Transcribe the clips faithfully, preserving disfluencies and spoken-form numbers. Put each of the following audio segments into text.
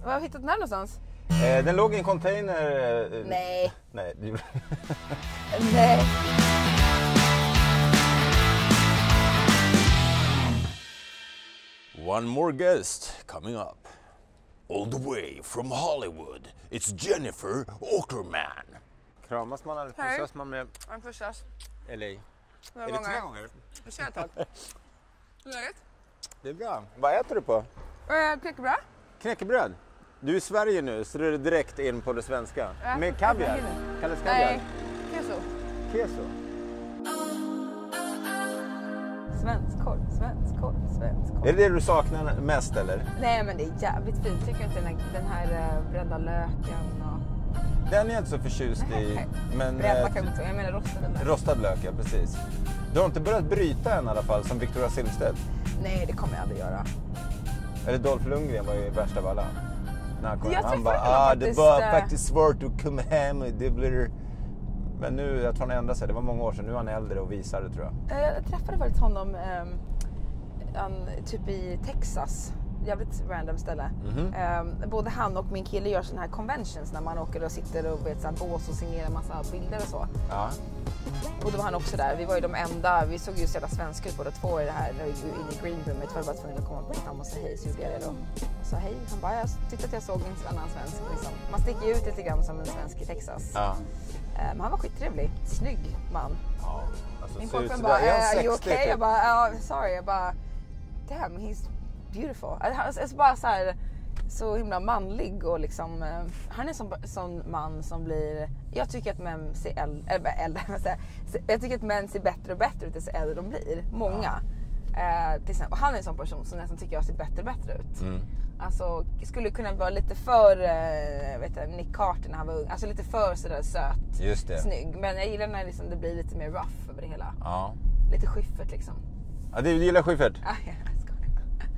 Var har du hittat den här någonstans? Eh, den låg i en container. Eh, Nej. Nej. Nej. One more guest coming up. All the way from Hollywood, it's Jennifer Åkerman. Kramas man eller pussas man med Jag pussas. L A? Några Är det gånger. tre gånger? Det ska jag ta. Hur är läget? Det är bra. Vad äter du på? Äh, knäckebröd. Knäckebröd. Du är i Sverige nu så du är direkt in på det svenska. Äh, med kaviar? Kallas kaviar? Nej, keso. Keso? Svensk korv, svensk korv, svensk korv. Är det det du saknar mest eller? Nej, men det är jävligt fint. Tycker inte den här, den här uh, bredda löken och... Den är jag inte så förtjust i. Men, Bredda eh, kan jag inte, jag menar rostad lök. rostad lök, ja precis. Du har inte börjat bryta än i alla fall som Victoria Silvstedt. Nej, det kommer jag aldrig göra. Eller Dolph Lundgren var ju värst av alla. När han kom, Jag han träffade bara, honom ah, faktiskt, det var eh, faktiskt svårt att komma hem. Det blir... Men nu, jag tror han ändrar sig. Det var många år sedan. Nu är han äldre och visare tror jag. Eh, Jag träffade faktiskt honom um, han, typ i Texas. Jävligt random ställe. Mm-hmm. Um, både han och min kille gör såna här conventions när man åker och sitter och vet, så här, bås och signerar massa bilder och så. Ja. Och då var han också där. Vi var ju de enda, vi såg ju så jävla svenska ut båda två i det här, inne i green roomet. Var bara tvungen att komma fram och säga hej, så gjorde jag det då. Och sa hej. Han bara, jag tyckte att jag såg en annan svensk. Liksom. Man sticker ju ut lite grann som en svensk i Texas. Ja. Men han var skittrevlig. Snygg man. Ja. Alltså, Min ser ut pojkvän sådär. bara, Är han are you sextio okay? typ? Jag bara, oh, sorry. Jag bara, damn, he's beautiful. Han är bara så här, så himla manlig och liksom, uh, han är en sån, sån man som blir, jag tycker att män ser äldre, äh, äldre jag tycker att män ser bättre och bättre ut desto äldre de blir. Många. Ja. Uh, till exempel, och han är en sån person som nästan tycker jag ser bättre och bättre ut. Mm. Alltså skulle kunna vara lite för uh, vet jag, Nick Carter när han var ung. Alltså lite för sådär söt. Just det. Snygg. Men jag gillar när liksom, det blir lite mer rough över det hela. Ja. Lite Schyffert liksom. Ja, du gillar Schyffert? Ah, ja, jag skojar.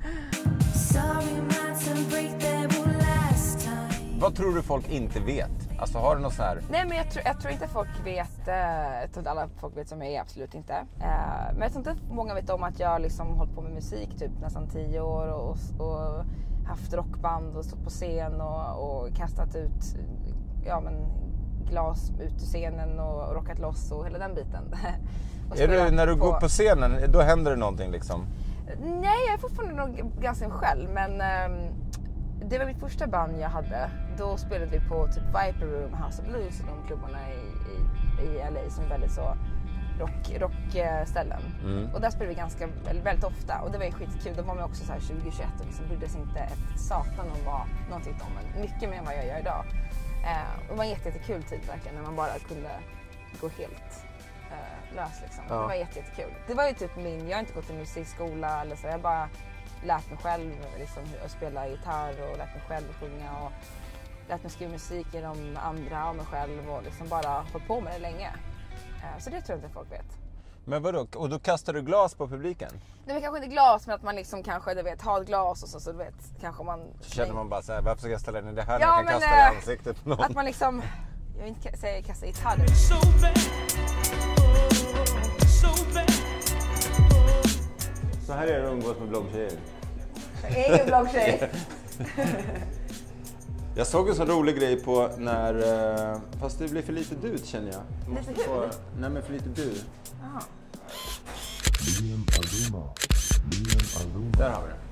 Vad tror du folk inte vet? Alltså har du något så här? Nej, men jag tror, jag tror inte folk vet, eh, jag tror inte alla folk vet som jag är, absolut inte. Eh, men jag tror inte många vet om att jag liksom hållit på med musik typ nästan tio år och, och haft rockband och stått på scen och, och kastat ut ja, men, glas ut ur scenen och rockat loss och hela den biten. Är du, när du på... går på scenen, då händer det någonting liksom? Nej, jag är fortfarande nog ganska själv, men eh, det var mitt första band jag hade. Då spelade vi på typ Viper Room, House of Blues och de klubbarna i, i, i L A som är väldigt så rock, rockställen. Mm. Och där spelade vi ganska, väldigt ofta och det var ju skitkul. Då var man också så här tjugo tjugoett och liksom brydde sig inte ett satan om vad någon tyckte om en. Mycket mer än vad jag gör idag. Eh, och det var en jätte, jättekul tid verkligen när man bara kunde gå helt eh, lös liksom. Ja. Det var jätte, jättekul. Det var ju typ min, jag har inte gått i musikskola eller så, jag bara lärt mig själv liksom, att spela gitarr och lärt mig själv att sjunga och lärt mig skriva musik genom andra och mig själv och liksom bara hållit på med det länge. Så det tror jag inte folk vet. Men vadå? Och då kastar du glas på publiken? Det är kanske inte glas, men att man liksom kanske du vet, har ett glas och så, så du vet, kanske man... Så känner man bara så här, varför ska jag ställa ner det här ja, när jag kan men, kasta det i ansiktet på någon? Att man liksom, jag vill inte säga kasta gitarr. Så här är det att umgås med bloggtjejer. Jag är ingen bloggtjej. Jag såg en sån rolig grej på när, fast det blir för lite du känner jag. Lite du? Få, nej men för lite du. Aha. Där har vi det.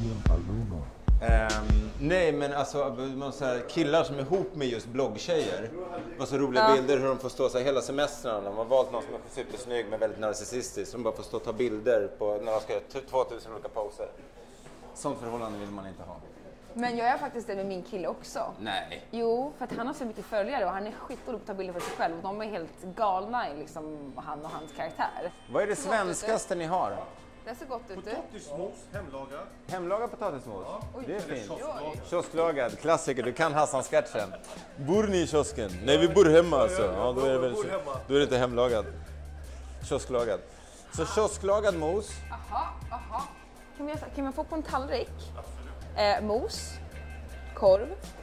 Um, nej men alltså man så här, killar som är ihop med just bloggtjejer. Det var så roliga ja. bilder hur de får stå så här hela semestern. De har valt någon som är supersnygg men väldigt narcissistisk. De bara får stå och ta bilder på när de ska göra tvåtusen olika poser. Sånt förhållande vill man inte ha. Men jag är faktiskt det med min kille också. Nej. Jo, för att han har så mycket följare och han är skitdålig på att ta bilder för sig själv. Och de är helt galna i liksom, han och hans karaktär. Vad är det svenskaste ni har? Det ser gott ut. Potatismos, hemlagad. Hemlagad potatismos? Ja. Det är fint. Kiosklagad. Kiosklagad, klassiker. Du kan Hassan-sketchen. Bor ni i kiosken? Nej, vi bor hemma alltså. Ja, då är det väl, då är det inte hemlagad. Kiosklagad. Så kiosklagad mos. Aha, aha. Kan, vi, kan man få på en tallrik? Eh, mos, korv,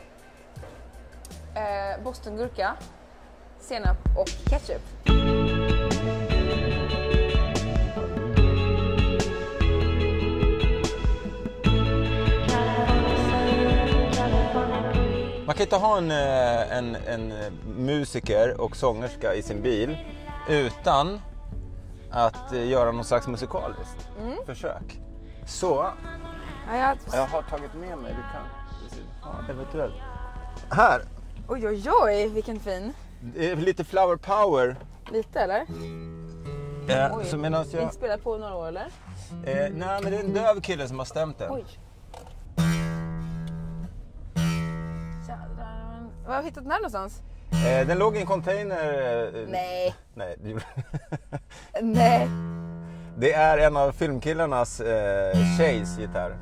eh, bostongurka, senap och ketchup. kan inte ha en, en, en musiker och sångerska i sin bil utan att göra någon slags musikaliskt mm. försök. Så, ja, jag... jag har tagit med mig, du kan ja, eventuellt. Här! Oj, oj, oj, vilken fin. Det är lite flower power. Lite, eller? Ja, så medans jag... Inte spelat på några år, eller? Eh, nej, men det är en döv kille som har stämt den. Oj. Var har du hittat den här någonstans? Eh, den låg i en container. Eh, Nej. Nej. Nej. Det är en av filmkillarnas eh, tjejs gitarr.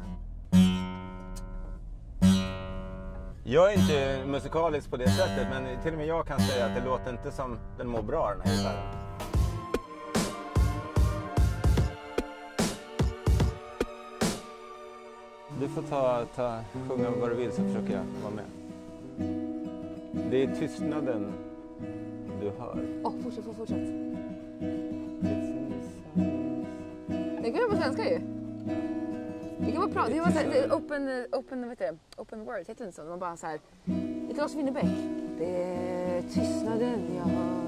Jag är inte musikalisk på det sättet, men till och med jag kan säga att det låter inte som den mår bra, den här gitarren. Du får ta, ta sjunga vad du vill så försöker jag vara med. Det är tystnaden du hör. Åh, oh, fortsätt, fortsätt. Det kan vara på svenska ju. Det kan vara prata. Det kan vara så här, open, open, vet du, open words, heter det inte så? Man bara så här, lite Lars Winnerbäck. Det är tystnaden jag hör.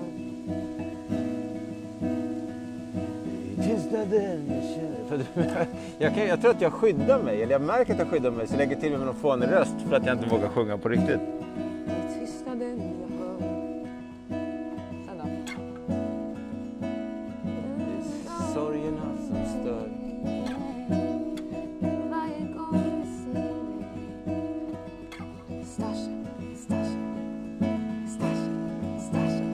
Tystnaden jag känner. För jag, kan, jag tror att jag skyddar mig, eller jag märker att jag skyddar mig, så jag lägger till mig med någon fånig röst för att jag inte vågar sjunga på riktigt. Det är tystnaden jag hör. Sen då? Det är sorgerna som stör. Varje gång vi ser dig. Stasha, stasha, stasha, stasha.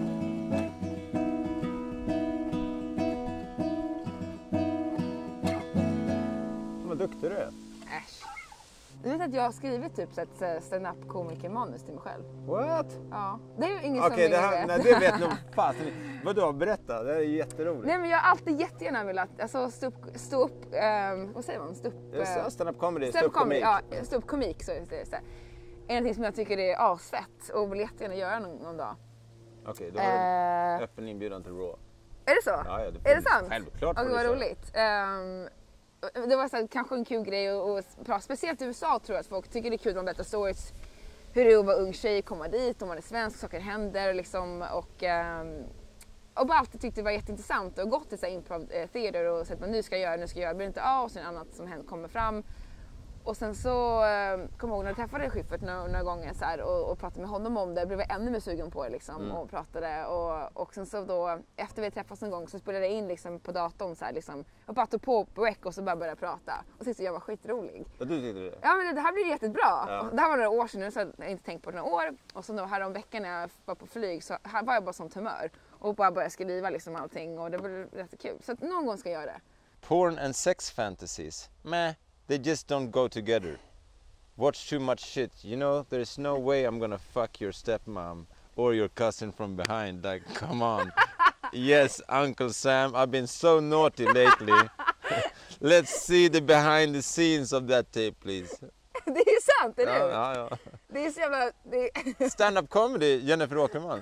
Vad duktig du är. Äsch. Du vet att jag har skrivit typ ett stand-up komiker-manus till mig själv. What? Ja, det är ju ingen Okej, som det, här, vet. nej, det vet nog fasen. Vad du har berättat, det är jätteroligt. Nej, men jag har alltid jättegärna velat alltså, stå upp, stå upp um, vad säger man? Stå upp, uh, stand-up comedy, stå upp komik. Ja, stå upp komik, så är det så. Är någonting som jag tycker är asfett och vill jättegärna göra någon, någon dag. Okej, då har du en uh, öppen inbjudan till Raw. Är det så? Ja, ja, det är det sant? Självklart. Och det var roligt. Um, det var så här, kanske en kul grej och, och bra. Speciellt i U S A tror jag att folk tycker det är kul att man berättar stories. Hur det är att vara ung tjej, komma dit, om man är svensk, saker händer liksom. Och, um, och bara alltid tyckte det var jätteintressant och gått till så här improv eh, theater och sett vad nu ska jag göra, nu ska jag göra, det blir inte av och sen annat som händer kommer fram. Och sen så eh, kom jag ihåg när jag träffade Schyffert några, några gånger så här, och, och pratade med honom om det, blev jag ännu mer sugen på det liksom, mm. och pratade och, och sen så då efter vi träffats en gång så spelade jag in liksom, på datorn så här, liksom, och bara tog på på rec och så bara började prata och tyckte jag var skitrolig. Och du tyckte det? Ja, men det här blir jättebra. Ja. Det här var några år sedan nu så jag inte tänkt på det några år och så då här om veckan när jag var på flyg så här var jag bara sånt humör och bara började skriva liksom allting och det blev jättekul så att någon gång ska jag göra det. Porn and sex fantasies. Meh. They just don't go together. Watch too much shit. You know, there's no way I'm gonna fuck your stepmom or your cousin from behind. Like, come on. Yes, Uncle Sam, I've been so naughty lately. Let's see the behind the scenes of that tape, please. Det är ju sant, eller hur? Ja, ja, ja. Det är så jävla... Det är... Stand-up comedy, Jennifer Åkerman.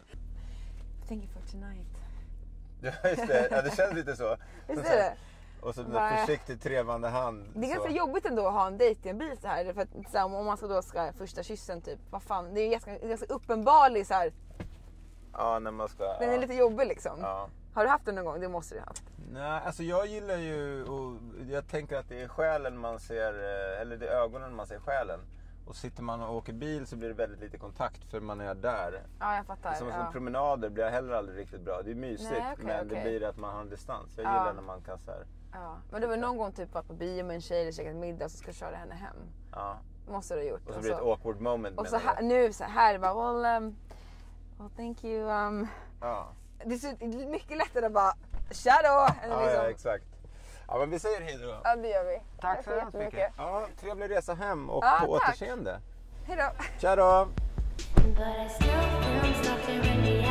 Thank you for tonight. Ja, just det. Ja, det känns lite så. Visst är det? Och så den försiktigt trevande hand. Det är ganska så jobbigt ändå att ha en dejt i en bil så här. För att, så här, om man ska då ska första kyssen typ. Vad fan, det är ganska, det är ganska uppenbarlig så här. Ja, när man ska... Den är ja. lite jobbig liksom. Ja. Har du haft den någon gång? Det måste du ha haft. Nej, alltså jag gillar ju... Och jag tänker att det är själen man ser... Eller det är ögonen man ser själen. Och sitter man och åker bil så blir det väldigt lite kontakt för man är där. Ja, jag fattar. Som, ja. som promenader blir jag heller aldrig riktigt bra. Det är mysigt, Nej, okay, men okay. det blir att man har en distans. Jag ja. gillar när man kan så här... Ja, men du var någon gång typ varit på bio med en tjej eller käkat middag och så ska köra henne hem. Ja. Måste du ha gjort. Och så blir det ett awkward moment. Och så här, nu så här bara, well, um, well thank you. Um, ja. Det är så mycket lättare att bara, shadow. Ja, liksom. Ja, exakt. Ja, men vi säger hej då. Ja, det gör vi. Tack så jättemycket. Ja, trevlig resa hem och ja, på tack. återseende. Hej då. Tja då. But I still feel stuck in the